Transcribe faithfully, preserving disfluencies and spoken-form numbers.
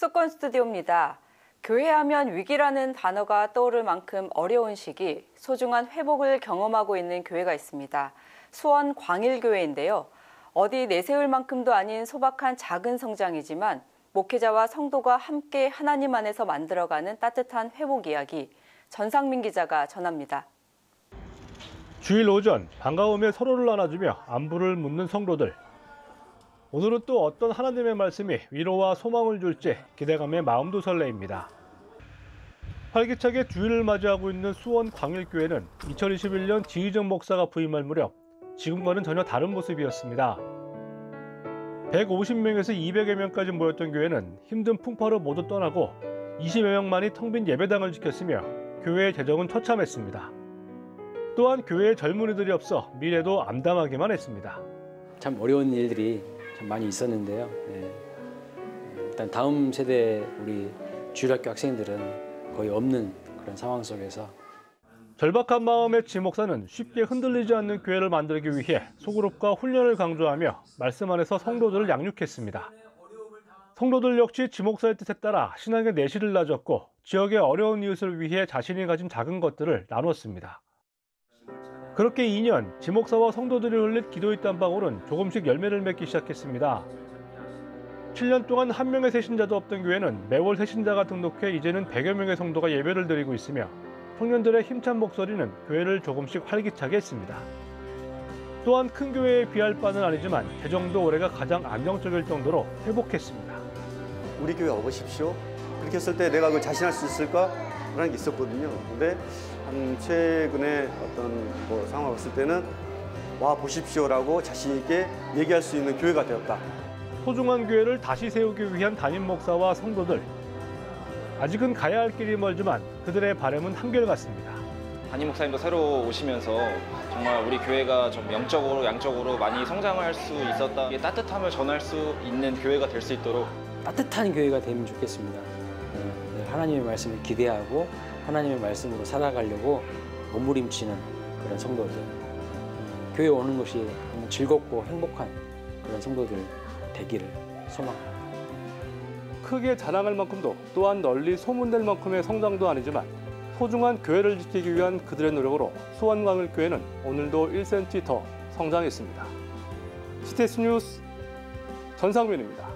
박수권 스튜디오입니다. 교회하면 위기라는 단어가 떠오를 만큼 어려운 시기, 소중한 회복을 경험하고 있는 교회가 있습니다. 수원 광일교회인데요. 어디 내세울 만큼도 아닌 소박한 작은 성장이지만 목회자와 성도가 함께 하나님 안에서 만들어가는 따뜻한 회복 이야기, 전상민 기자가 전합니다. 주일 오전 반가움에 서로를 안아주며 안부를 묻는 성도들. 오늘은 또 어떤 하나님의 말씀이 위로와 소망을 줄지 기대감에 마음도 설레입니다. 활기차게 주일을 맞이하고 있는 수원 광일교회는 이천이십일 년 지희정 목사가 부임할 무렵 지금과는 전혀 다른 모습이었습니다. 백오십 명에서 이백여 명까지 모였던 교회는 힘든 풍파로 모두 떠나고 이십여 명만이 텅 빈 예배당을 지켰으며 교회의 재정은 처참했습니다. 또한 교회에 젊은이들이 없어 미래도 암담하기만 했습니다. 참 어려운 일들이 참 많이 있었는데요. 네. 일단 다음 세대 우리 주일학교 학생들은 거의 없는 그런 상황 속에서 절박한 마음의 지 목사는 쉽게 흔들리지 않는 교회를 만들기 위해 소그룹과 훈련을 강조하며 말씀 안에서 성도들을 양육했습니다. 성도들 역시 지 목사의 뜻에 따라 신앙의 내실을 다졌고 지역의 어려운 이웃을 위해 자신이 가진 작은 것들을 나눴습니다. 그렇게 이 년 지 목사와 성도들이 흘린 기도의 땀방울은 조금씩 열매를 맺기 시작했습니다. 칠 년 동안 한 명의 새신자도 없던 교회는 매월 새신자가 등록해 이제는 백여 명의 성도가 예배를 드리고 있으며 청년들의 힘찬 목소리는 교회를 조금씩 활기차게 했습니다. 또한 큰 교회에 비할 바는 아니지만 재정도 올해가 가장 안정적일 정도로 회복했습니다. 우리 교회 와보십시오. 그렇게 했을 때 내가 그걸 자신할 수 있을까? 라는 게 있었거든요. 근데 한 최근에 어떤 뭐 상황을 봤을 때는 와 보십시오라고 자신 있게 얘기할 수 있는 교회가 되었다. 소중한 교회를 다시 세우기 위한 담임 목사와 성도들. 아직은 가야 할 길이 멀지만 그들의 바람은 한결같습니다. 담임 목사님도 새로 오시면서 정말 우리 교회가 좀 영적으로 양적으로 많이 성장할 수 있었다. 따뜻함을 전할 수 있는 교회가 될 수 있도록 따뜻한 교회가 되면 좋겠습니다. 네, 하나님의 말씀을 기대하고 하나님의 말씀으로 살아가려고 몸부림치는 그런 성도들. 교회 오는 것이 즐겁고 행복한 그런 성도들 되기를 소망합니다. 크게 자랑할 만큼도 또한 널리 소문될 만큼의 성장도 아니지만 소중한 교회를 지키기 위한 그들의 노력으로 수원광일교회는 오늘도 일 센티미터 더 성장했습니다. 씨티에스 뉴스 전상민입니다.